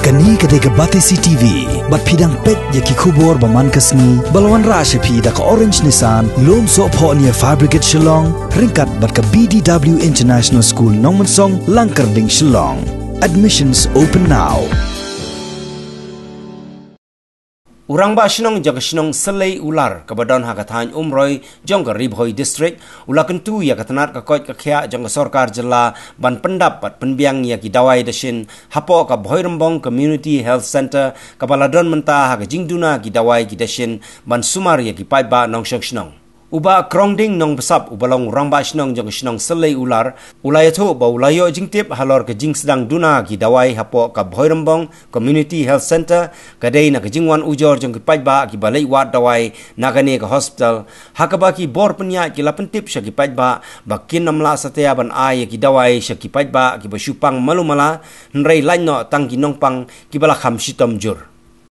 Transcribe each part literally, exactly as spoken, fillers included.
Kani kadega Batesi T V, bat pidang pet yaki kubor baman kasni, balawan rasha pi da ka Orange Nissan, lom so po niya Fabricate Shillong, ringkat bat ka B D W International School Nongmansong, Langkarding Shillong. Admissions open now. Urang ba sinong jaga sinong selai ular kabadon hakathan umroi jong ka Ribhoi district ulakan tu ya katanat ka koit ka khia jong ka sarkar jilla ban pendapat penbiang ya ki dawai dasin hapo ka Bhoirembong Community Health Center ka baladon menta ha ka jingduna ki dawai ki dasin ban sumar ya ki paiba nong syong sinong uba krongding nong besap ubalong urang ba sinong jong sinong selai ular ulaya tu ba ulayo jingtip halor ka jing sedang duna ki dawai hapo ka Bhoirembong Community Health Center kadai na ka jingwan ujor jong ki paiba ki balai wat dawai nagane ka hospital hakaba ki bor penya ki lapentip sya ki paiba bakin namla satia ban ai ki dawai sya ki paiba ki basupang malumala nrei laino tang ki nongpang ki bala kham sitom jur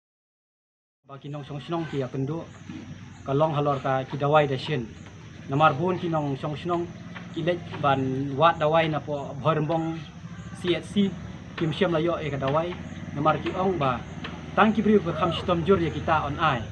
baki nong song sinong ki akendu kalong halor ka ki dawai dasin namar bun ki nong song sinong ki lek ban wat dawai na po Bhoirembong C H C kim syam layo e ka dawai namar ki ong ba tang ki bri ka kham sitom jur ya kita on ai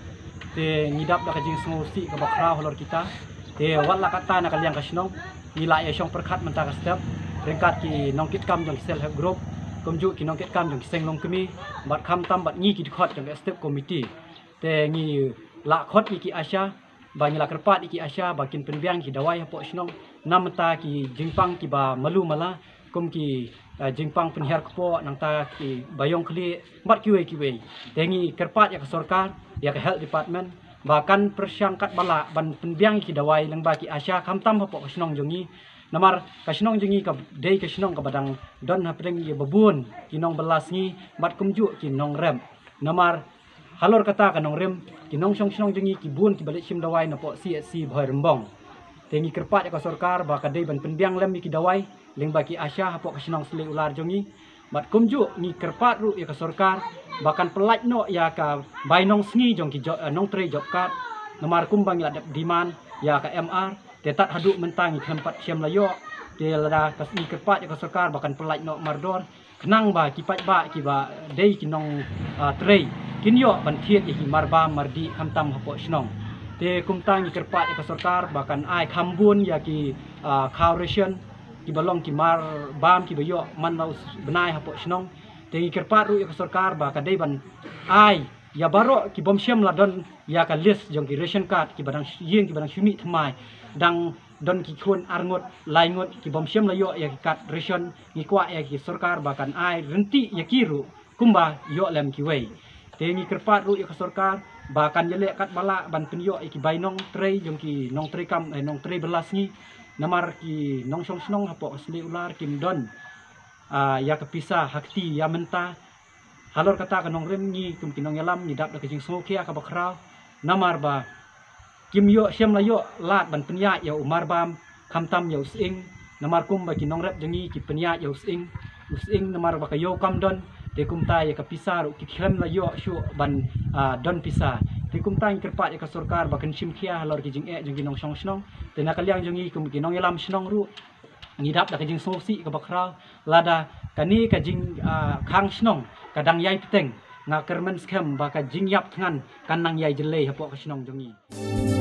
te ngidap da ka jing sngosi ka bakra halor kita te wala kata na kalyang ka sinong nila ya syong perkhat menta ka step ringkat ki nong kit kam jong self help group komju ki nong kit kam jong seng long kemi bat kham tam bat ngi ki khot jong step committee te ngi la khot iki asya banyi la kerpat iki asya bakin penbiang ki dawai hapo sinong namta ki jingpang ki ba malu mala kum ki uh, jingpang penhiar kepo nang ta ki bayong kli mat kiwe kiwe tengi kerpat ya ke sarkar ya ke health department bahkan persyangkat bala ban penbiang ki dawai lang ba ki asya kamtam hapo sinong jongi namar kasinong jongi ka dei kasinong ka badang don hapring ye babun kinong belas ngi mat kumju kinong rem namar halor kata kanong rem kinong song sinong jengi kibun ki balik sim dawai na po C H C Bhoirembong tengi kerpat ya ka sarkar ba kadai ban penbiang lem ki dawai leng baki asya hapo kasinong selai ular jongi mat kumju ni kerpat ru ya ka sarkar bahkan pelaj no ya ka bainong sngi jong ki nong tre job card nomar kumbang la diman ya ka M R tetat haduk mentang tempat siam layo te lada ka ni kerpat ya ka sarkar bahkan pelaj no mardor kenang ba ki pat ba ki ba dei kinong uh, tre kinyo ban thiet hi marba mardi hamtam hapo snong te kumtang kerpat ka sarkar bahkan ai khambun ya ki uh, khauration ki balong ki mar bam ki bayo man mau benai hapo snong te kerpat ru ka sarkar ba kadai ban ai ya baro ki bom syam ladon ya ka list jong ki ration card ki badang yeng ki badang syumi thmai dang don ki khun arngot laingot ki bom syam layo ya ki kat ration ni kwa ya ki sarkar bahkan ai renti ya kiru kumba yo lem ki wei tengi kerpat ru ya ka sarkar bahkan yele kat bala ban penyo ki bainong tre jong ki nong tre kam eh, nong tre belas ni namar ki nong song snong hapo asli ular kim don uh, ya kepisa hakti ya menta halor kata kanong rem ni kum kinong yalam ni dap da kijing smokia ka bakrau namar ba kim yo syam la yo lat ban penya ya umar bam kamtam ya using namar kum ba kinong rep jengi ki penya ya using using namar ba kayo kam don te kum ta ya kapisa ru ki khlem la yo shu ban uh, don pisa te kum ta kerpat ya ka sarkar ba kan sim khia halor ki jing e jing kinong song snong te na kalyang jengi kum kinong yalam snong ru ngidap da kijing sosi ka bakrau lada kani ka jing uh, khang snong kadang yai peteng ngaker men skem ba ka jing yap tngan kanang yai jelei hapo ka snong jengi